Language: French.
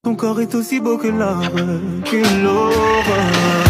Ton corps est aussi beau que l'arbre, que l'aurore.